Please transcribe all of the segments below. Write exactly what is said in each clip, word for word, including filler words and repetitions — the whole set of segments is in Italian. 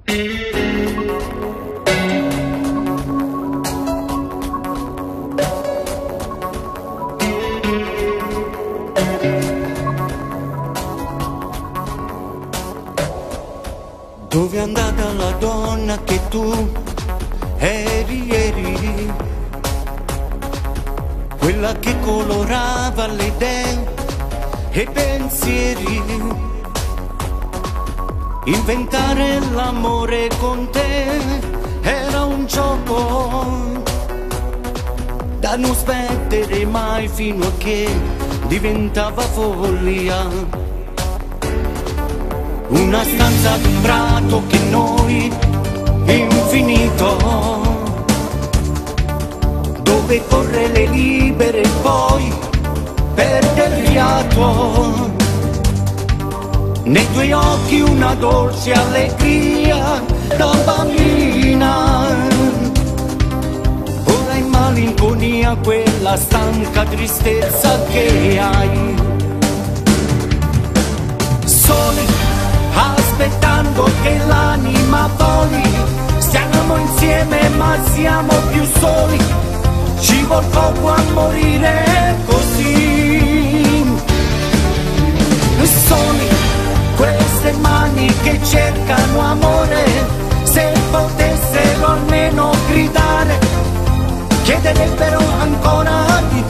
Dove è andata la donna che tu eri ieri? Quella che colorava le idee e i pensieri. Inventare l'amore con te era un gioco da non smettere mai fino a che diventava follia. Una stanza d'un prato che noi infinito, dove corre le libere e poi perde il fiato. Nei tuoi occhi una dolce allegria da bambina, ora in malinconia quella stanca tristezza che hai. Soli, aspettando che l'anima voli, stiamo insieme ma siamo più soli, ci vuol poco a morire così. Soli, queste mani che cercano amore, se potessero almeno gridare, chiederebbero ancora di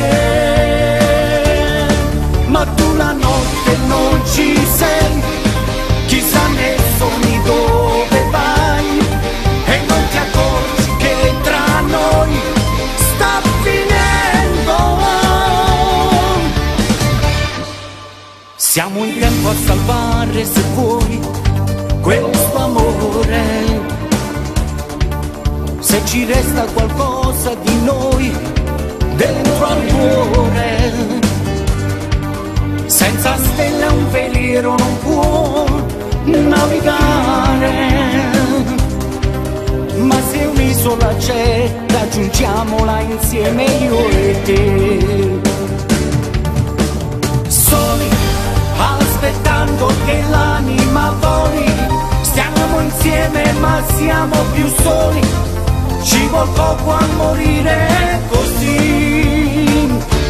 te. Ma tu la notte non ci sei, chissà nei sogni dove vai, e non ti accorgi che tra noi sta finendo. Siamo in tempo a salvare, se vuoi, questo amore. Se ci resta qualcosa di noi dentro al cuore, senza stelle un veliero non può navigare, ma se un'isola c'è raggiungiamola insieme io e te. Soli, aspettando che l'anima voli, stiamo insieme ma siamo più soli, ci vuol poco a morire così.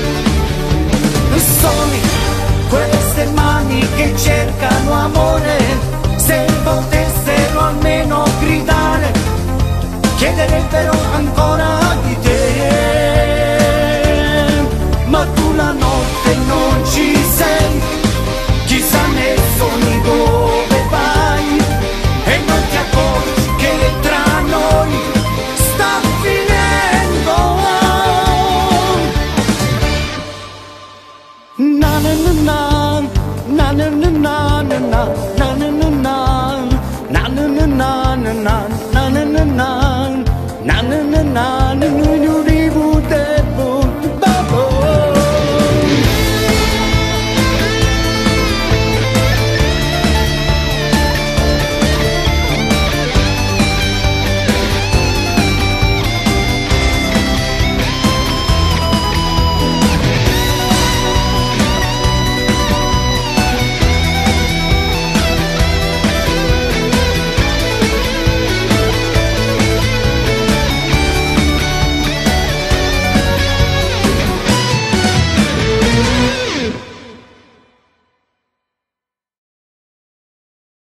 Soli, queste mani che cercano amore, se potessero almeno gridare, chiederebbero ancora di te. Ma tu la notte non ci sei, chissà nei sogni dove vai, e non ti accorgi che tra noi sta finendo. Na na na na, na na na na na, na na na na, na na na na na, na na na na, na na na na, na na na na.